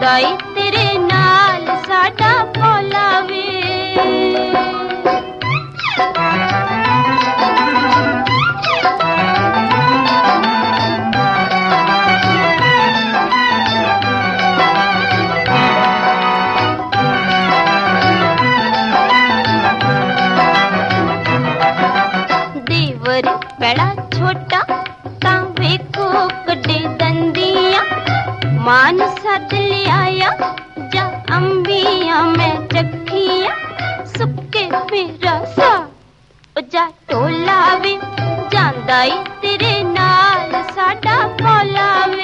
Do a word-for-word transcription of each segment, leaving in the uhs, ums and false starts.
ਜਾਂਦਾ ਈ तेरे नाल साडा भोला वे। देवर बड़ा छोटा तां वेखो कड्डे दंदियां, मान सद लियाया जा अंबियां मैं चखियां, सुके मेरा सा ओ जा टोला वे जांदा ई तेरे नाल साडा भोला वे।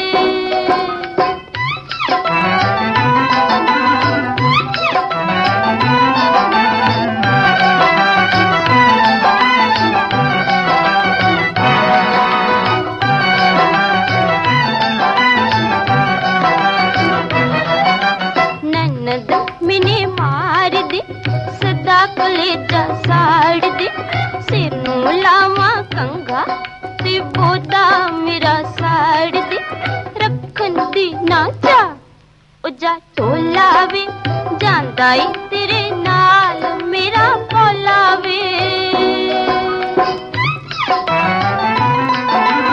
मिने मार दे सदा कलेजा साड़ दे, सिर नू लावा कंघा ते बोदा मेरा साड़ दे, रखन दी ना चा ओ जा टोला वे जांदा ई